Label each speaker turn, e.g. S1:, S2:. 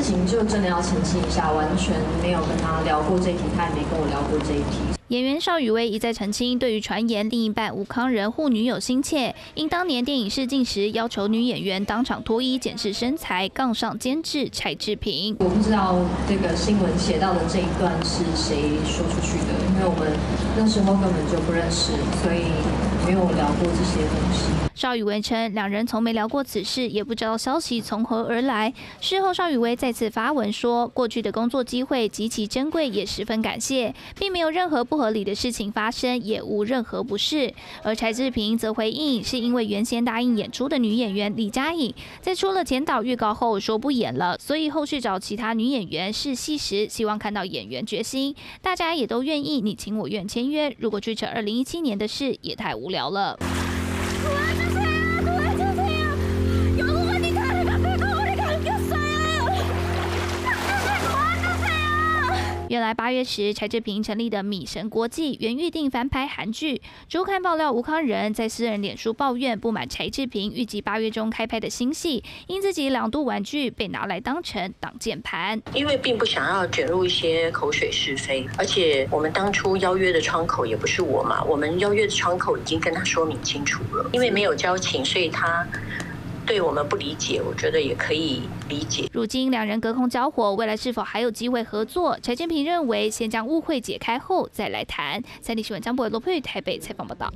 S1: 情就真的要澄清一下，完全没有跟他聊过这一题，他也没跟我聊过这一题。
S2: 演员邵雨薇一再澄清，对于传言另一半吴慷仁护女友心切，因当年电影试镜时要求女演员当场脱衣检视身材，杠上监制柴智屏。
S1: 我不知道这个新闻写到的这一段是谁说出去的，因为我们那时候根本就不认识，所以没有聊过这些东西。
S2: 邵雨薇称，两人从没聊过此事，也不知道消息从何而来。事后，邵雨薇再次发文说，过去的工作机会极其珍贵，也十分感谢，并没有任何不合理的事情发生，也无任何不适。而柴智屏则回应，是因为原先答应演出的女演员李佳颖，在出了前导预告后说不演了，所以后续找其他女演员试戏时，希望看到演员决心。大家也都愿意你情我愿签约，如果去扯2017年的事，也太无聊了。原来8月10，柴智屏成立的米神国际原预定翻拍韩剧。周刊爆料，吴慷仁在私人脸书抱怨不满柴智屏预计8月中开拍的新戏，因自己2度婉拒，被拿来当成挡箭牌。
S3: 因为并不想要卷入一些口水是非，而且我们当初邀约的窗口也不是我嘛，我们邀约的窗口已经跟他说明清楚了，因为没有交情，所以他对我们不理解，我觉得也可以理解。
S2: 如今两人隔空交火，未来是否还有机会合作？柴智屏认为，先将误会解开后再来谈。3立新闻张博伟、罗佩玉台北采访报道。